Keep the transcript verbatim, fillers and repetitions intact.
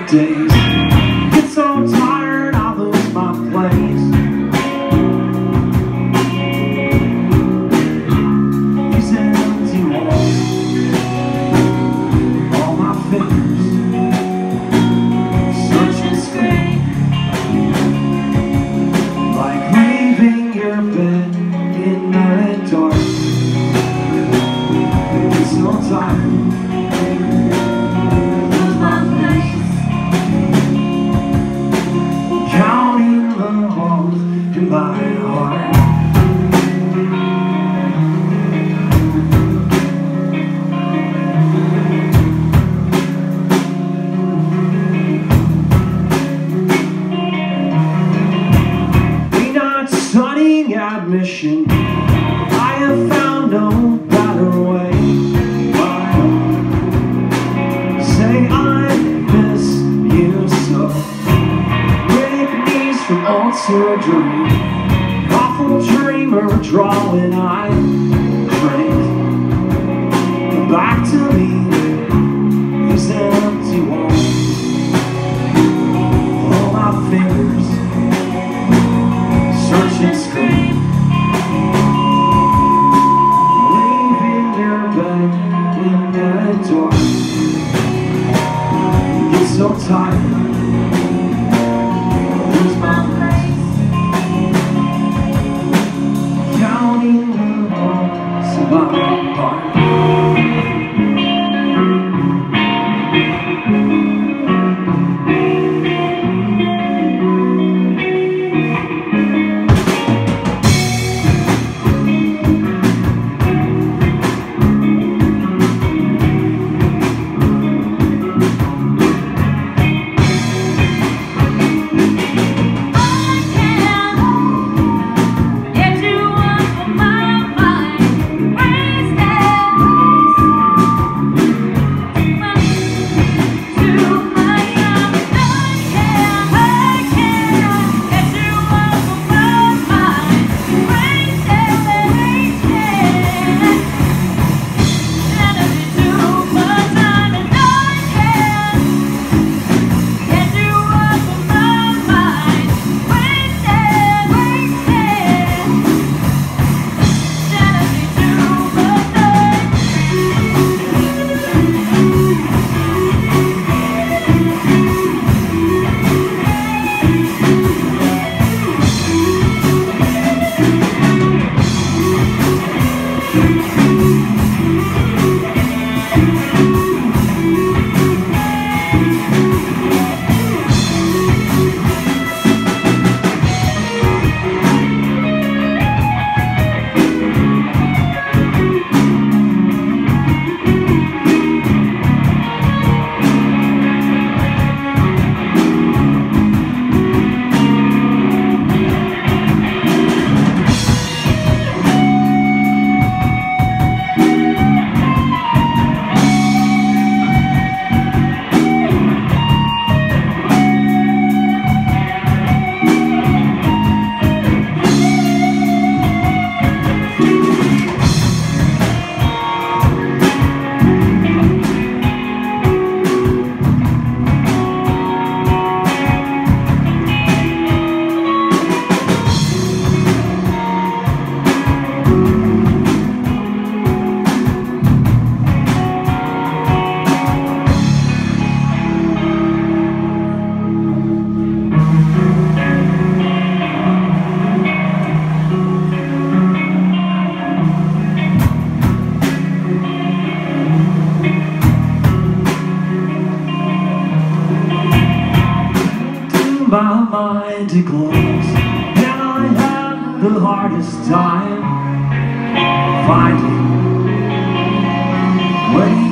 days. Get so tired, I lose my place. These empty walls, all my fingers search and scream, like leaving your bed in the dark. Get so tired, in my heart. We're not studying admission. I have found no better way. Say I miss you so. Break knees from old surgery. Awful dreamer drawing I drink. Back to me, these empty walls, all my fingers search and scream, leaving your bed in the dark. Get so tired, lose my place, counting the walls of my heart. My mind to close, and I had the hardest time finding where